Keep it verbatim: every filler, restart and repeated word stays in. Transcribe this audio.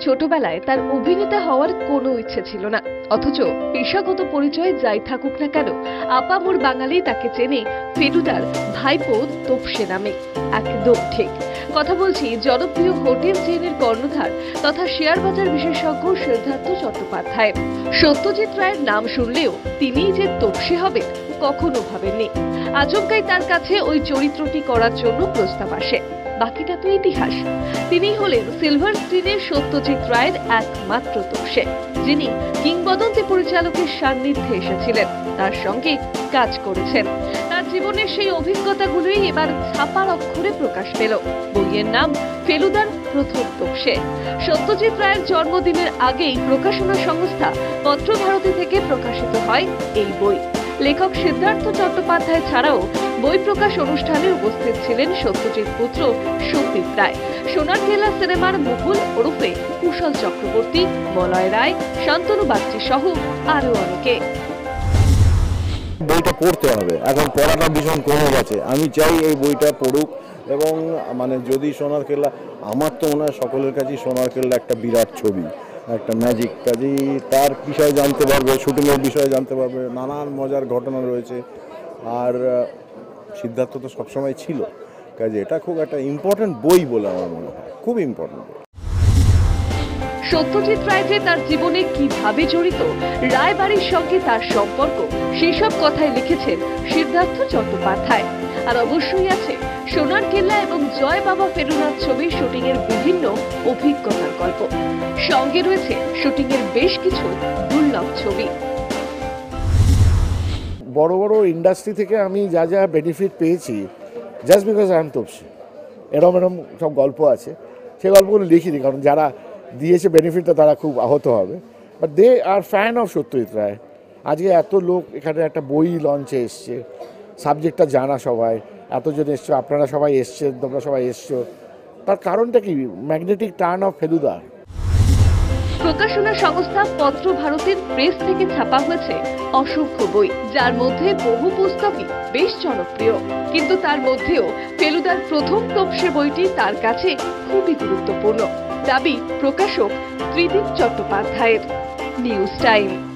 ছোটবেলায় তার অভিনেতা হওয়ার কোনো ইচ্ছে ছিল না, অথচ পেশাগত পরিচয় যাই থাকুক না কেন আপামর বাঙালি তাকে চেনে ফেলুদার ভাইপো তোপসে নামে। একদম ঠিক কথা বলছি জনপ্রিয় হোটেল চেইনের কর্ণধার তথা শেয়ার বাজার বিশেষজ্ঞ সিদ্ধার্থ চট্টোপাধ্যায়। সত্যজিৎ রায়ের নাম শুনলেও তিনিই যে তোপসে হবে কখনো ভাবেননি। আচমকাই তার কাছে ওই চরিত্রটি করার জন্য প্রস্তাব আসে, বাকিটা তো ইতিহাস। তিনি হলেন সিলভার স্ক্রিনের সত্যজিৎ রায়ের একমাত্র তোপসে, যিনি কিংবদন্তি পরিচালকের সান্নিধ্যে এসেছিলেন, তার সঙ্গে কাজ করেছেন। তার জীবনের সেই অভিজ্ঞতাগুলোই এবার ছাপার অক্ষরে প্রকাশ পেল। বইয়ের নাম ফেলুদার প্রথম তোপসে। সত্যজিৎ রায়ের জন্মদিনের আগেই প্রকাশনা সংস্থা পত্রভারতী থেকে প্রকাশিত হয় এই বই। লেখক সিদ্ধার্থ চট্টোপাধ্যায় ছাড়াও বই প্রকাশ অনুষ্ঠানে উপস্থিত ছিলেন সত্যজিৎ পুত্র সন্দীপ রায়, সোনার কেল্লা সিনেমার মুকুল ওরফে কুশল চক্রবর্তী, মলয় রায়, শান্তনু বাগচি সহ আরো অনেকে। বইটা পড়তে হবে, এখন পড়াটা ভীষণ কমে গেছে। আমি চাই এই বইটা পড়ুক, এবং মানে যদি সোনার কেল্লা, আমার তো মনে হয় সকলের কাছেই সোনার কেল্লা একটা বিরাট ছবি, একটা ম্যাজিক। কাজেই তার বিষয়ে জানতে পারবে, শুটিংয়ের বিষয়ে জানতে পারবে, নানান মজার ঘটনা রয়েছে। আর সিদ্ধার্থ তো সবসময় ছিল, কাজে এটা খুব একটা ইম্পর্টেন্ট বই বলে আমার মনে হয়, খুব ইম্পর্টেন্ট বই। সত্যজিৎ রায় যে তার জীবনে কিভাবে জড়িত, রায় বাড়ির সঙ্গে তার সম্পর্ক, সেসব কথাই লিখেছেন সিদ্ধার্থ চট্টোপাধ্যায়। আর অবশ্যই আছে সোনার কেল্লা এবং জয় বাবা ফেলুদার ছবির শুটিং এর বিভিন্ন অভিজ্ঞতার গল্প। সঙ্গে রয়েছে শুটিং এর বেশ কিছু দুর্লভ ছবি। বড় বড় ইন্ডাস্ট্রি থেকে আমি যা যা বেনিফিট পেয়েছি just because I am Topshe, এরম এরম সব গল্প আছে, সেই গল্পগুলো লিখিনি, কারণ যারা দিয়েছে বেনিফিটটা তারা খুব আহত হবে। But they are fan of Satyajit Ray. আজকে এত লোক এখানে একটা বই লঞ্চে এসছে, সাবজেক্টটা জানা সবাই, এতজন এসছো, আপনারা সবাই এসছেন, তোমরা সবাই এসছো, তার কারণটা কি? Magnetic turn of Feluda. প্রকাশনা সংস্থা পত্রভারতীর প্রেস থেকে ছাপা হয়েছে অসংখ্য বই, যার মধ্যে বহু পুস্তকই বেশ জনপ্রিয়। কিন্তু তার মধ্যেও ফেলুদার প্রথম তোপসে বইটি তার কাছে খুবই গুরুত্বপূর্ণ, দাবি প্রকাশক ত্রিদীপ চট্টোপাধ্যায়ের। News time.